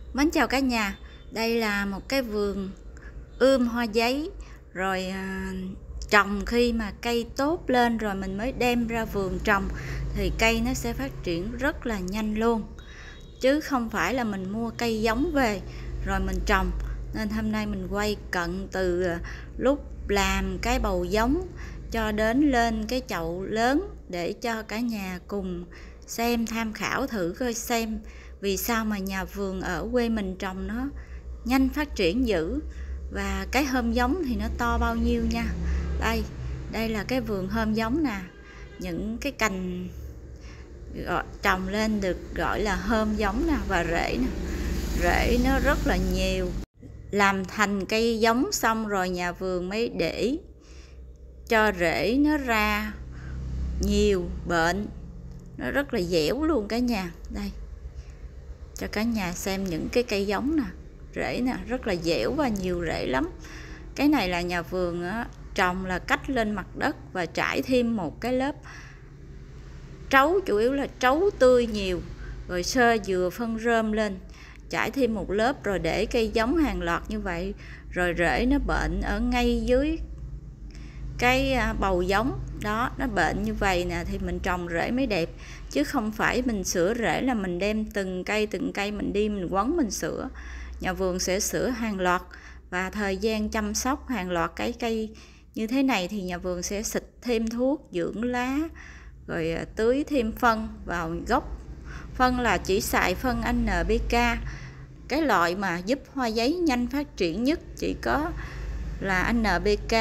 Mến chào cả nhà. Đây là một cái vườn ươm hoa giấy rồi trồng khi mà cây tốt lên rồi mình mới đem ra vườn trồng thì cây nó sẽ phát triển rất là nhanh luôn, chứ không phải là mình mua cây giống về rồi mình trồng. Nên hôm nay mình quay cận từ lúc làm cái bầu giống cho đến lên cái chậu lớn để cho cả nhà cùng xem, tham khảo thử coi xem vì sao mà nhà vườn ở quê mình trồng nó nhanh phát triển dữ, và cái hom giống thì nó to bao nhiêu nha. Đây là cái vườn hom giống nè, những cái cành trồng lên được gọi là hom giống nè, và rễ nè, rễ nó rất là nhiều. Làm thành cây giống xong rồi nhà vườn mới để cho rễ nó ra nhiều bệnh, nó rất là dẻo luôn cả nhà. Đây cho cả nhà xem những cái cây giống nè, rễ nè rất là dẻo và nhiều rễ lắm. Cái này là nhà vườn trồng là cách lên mặt đất và trải thêm một cái lớp trấu, chủ yếu là trấu tươi nhiều, rồi sơ dừa phân rơm lên, trải thêm một lớp rồi để cây giống hàng loạt như vậy. Rồi rễ nó bệnh ở ngay dưới cái bầu giống đó, nó bệnh như vậy nè thì mình trồng rễ mới đẹp, chứ không phải mình sửa rễ là mình đem từng cây mình đi mình quấn mình sửa. Nhà vườn sẽ sửa hàng loạt, và thời gian chăm sóc hàng loạt cái cây như thế này thì nhà vườn sẽ xịt thêm thuốc dưỡng lá, rồi tưới thêm phân vào gốc. Phân là chỉ xài phân NPK, cái loại mà giúp hoa giấy nhanh phát triển nhất chỉ có là NPK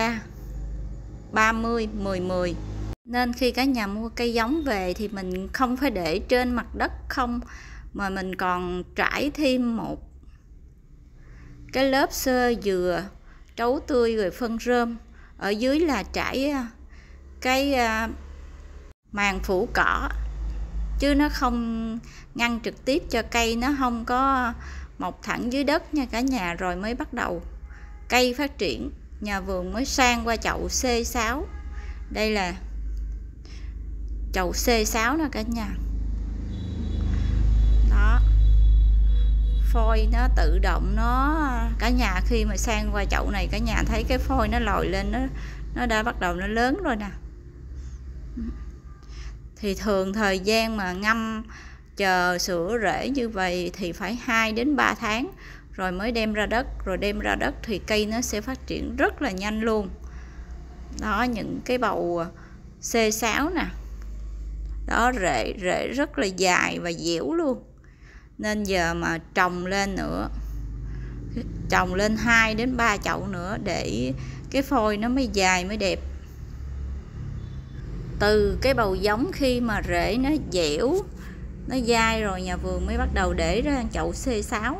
30-10-10. Nên khi cả nhà mua cây giống về thì mình không phải để trên mặt đất không, mà mình còn trải thêm một cái lớp sơ dừa, trấu tươi rồi phân rơm. Ở dưới là trải cái màng phủ cỏ, chứ nó không ngăn trực tiếp cho cây nó không có mọc thẳng dưới đất nha cả nhà. Rồi mới bắt đầu cây phát triển, nhà vườn mới sang qua chậu C6. Đây là chậu C6 nè cả nhà. Đó, phôi nó tự động nó, cả nhà khi mà sang qua chậu này cả nhà thấy cái phôi nó lòi lên, nó đã bắt đầu nó lớn rồi nè. Thì thường thời gian mà ngâm chờ sữa rễ như vậy thì phải 2 đến 3 tháng rồi mới đem ra đất. Rồi đem ra đất thì cây nó sẽ phát triển rất là nhanh luôn. Đó, những cái bầu C6 nè, đó rễ rất là dài và dẻo luôn. Nên giờ mà trồng lên nữa, trồng lên 2 đến 3 chậu nữa để cái phôi nó mới dài mới đẹp. Từ cái bầu giống khi mà rễ nó dẻo, nó dai rồi nhà vườn mới bắt đầu để ra chậu C6.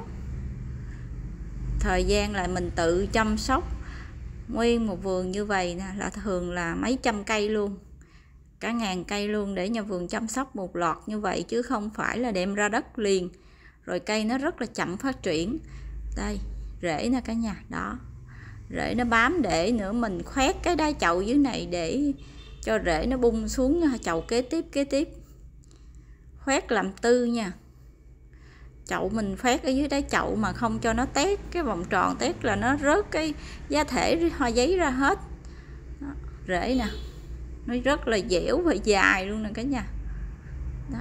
Thời gian là mình tự chăm sóc nguyên một vườn như vậy nè, là thường là mấy trăm cây luôn, cả ngàn cây luôn, để nhà vườn chăm sóc một loạt như vậy, chứ không phải là đem ra đất liền rồi cây nó rất là chậm phát triển. Đây rễ nè cả nhà, đó rễ nó bám, để nữa mình khoét cái đáy chậu dưới này để cho rễ nó bung xuống chậu kế tiếp. Khoét làm tư nha, chậu mình khoét ở dưới đáy chậu mà không cho nó tét cái vòng tròn, tét là nó rớt cái giá thể hoa giấy ra hết. Đó, rễ nè nó rất là dẻo và dài luôn nè cả nhà. Đó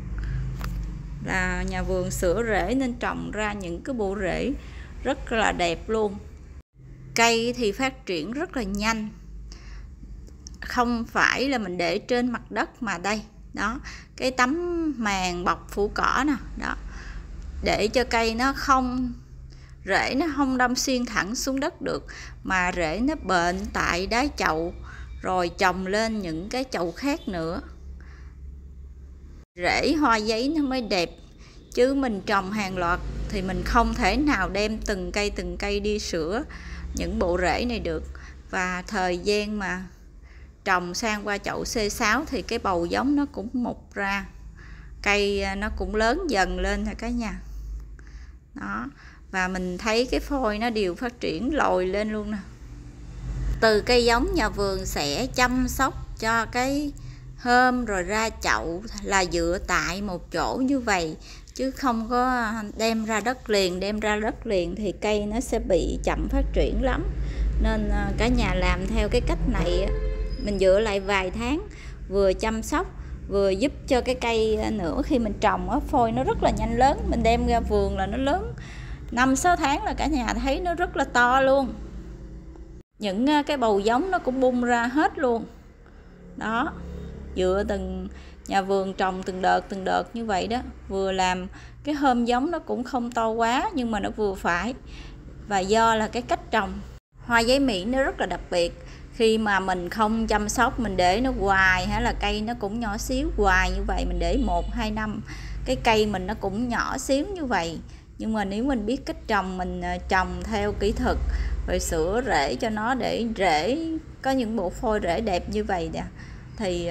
là nhà vườn sửa rễ nên trồng ra những cái bộ rễ rất là đẹp luôn. Cây thì phát triển rất là nhanh, không phải là mình để trên mặt đất mà đây, đó cái tấm màng bọc phủ cỏ nè, đó để cho cây nó không, rễ nó không đâm xuyên thẳng xuống đất được, mà rễ nó bệnh tại đáy chậu rồi trồng lên những cái chậu khác nữa, rễ hoa giấy nó mới đẹp. Chứ mình trồng hàng loạt thì mình không thể nào đem từng cây đi sửa những bộ rễ này được. Và thời gian mà trồng sang qua chậu C6 thì cái bầu giống nó cũng mọc ra, cây nó cũng lớn dần lên rồi cả nhà. Đó, và mình thấy cái phôi nó đều phát triển lồi lên luôn nè. Từ cây giống nhà vườn sẽ chăm sóc cho cái hôm rồi ra chậu là dựa tại một chỗ như vậy, chứ không có đem ra đất liền thì cây nó sẽ bị chậm phát triển lắm. Nên cả nhà làm theo cái cách này, mình dựa lại vài tháng, vừa chăm sóc vừa giúp cho cái cây nữa khi mình trồng phôi nó rất là nhanh lớn. Mình đem ra vườn là nó lớn 5-6 tháng là cả nhà thấy nó rất là to luôn. Những cái bầu giống nó cũng bung ra hết luôn đó. Dựa từng nhà vườn trồng từng đợt như vậy đó. Vừa làm cái hôm giống nó cũng không to quá, nhưng mà nó vừa phải. Và do là cái cách trồng hoa giấy Mỹ nó rất là đặc biệt. Khi mà mình không chăm sóc, mình để nó hoài, hay là cây nó cũng nhỏ xíu hoài như vậy, mình để 1-2 năm cái cây mình nó cũng nhỏ xíu như vậy. Nhưng mà nếu mình biết cách trồng, mình trồng theo kỹ thuật, rồi sửa rễ cho nó để rễ có những bộ phôi rễ đẹp như vậy nè, thì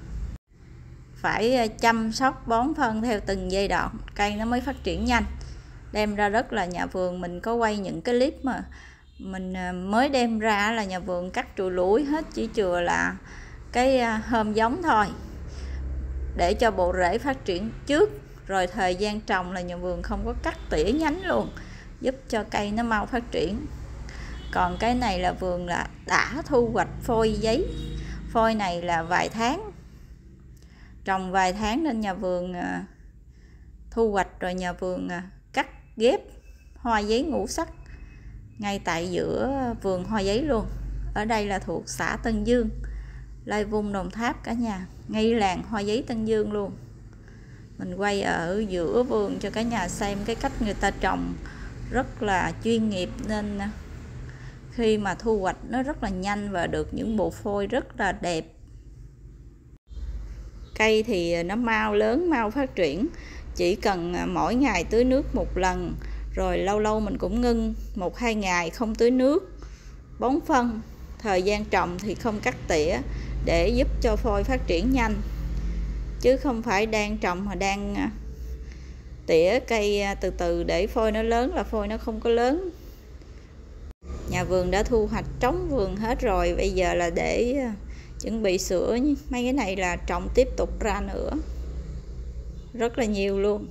phải chăm sóc bón phân theo từng giai đoạn, cây nó mới phát triển nhanh. Đem ra đất là nhà vườn mình có quay những cái clip mà mình mới đem ra là nhà vườn cắt trùi lũi hết, chỉ chừa là cái hôm giống thôi, để cho bộ rễ phát triển trước. Rồi thời gian trồng là nhà vườn không có cắt tỉa nhánh luôn, giúp cho cây nó mau phát triển. Còn cái này là vườn là đã thu hoạch phôi giấy. Phôi này là vài tháng, trồng vài tháng nên nhà vườn thu hoạch rồi nhà vườn cắt ghép hoa giấy ngũ sắc ngay tại giữa vườn hoa giấy luôn. Ở đây là thuộc xã Tân Dương, Lai Vung, Đồng Tháp cả nhà, ngay làng hoa giấy Tân Dương luôn. Mình quay ở giữa vườn cho cả nhà xem cái cách người ta trồng rất là chuyên nghiệp, nên khi mà thu hoạch nó rất là nhanh và được những bộ phôi rất là đẹp. Cây thì nó mau lớn, mau phát triển, chỉ cần mỗi ngày tưới nước một lần, rồi lâu lâu mình cũng ngưng 1-2 ngày không tưới nước, bón phân. Thời gian trồng thì không cắt tỉa để giúp cho phôi phát triển nhanh, chứ không phải đang trồng mà đang tỉa cây từ từ để phôi nó lớn là phôi nó không có lớn. Nhà vườn đã thu hoạch trống vườn hết rồi, bây giờ là để chuẩn bị sửa mấy cái này là trồng tiếp tục ra nữa, rất là nhiều luôn.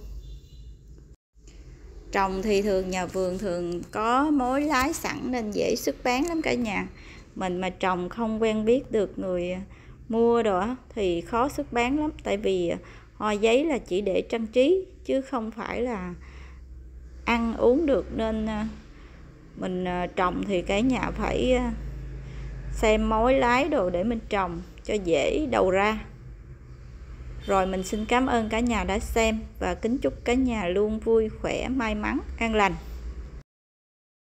Trồng thì thường nhà vườn thường có mối lái sẵn nên dễ xuất bán lắm cả nhà. Mình mà trồng không quen biết được người mua rồi thì khó xuất bán lắm. Tại vì hoa giấy là chỉ để trang trí chứ không phải là ăn uống được, nên mình trồng thì cả nhà phải xem mối lái đồ để mình trồng cho dễ đầu ra. Rồi mình xin cảm ơn cả nhà đã xem và kính chúc cả nhà luôn vui khỏe, may mắn, an lành.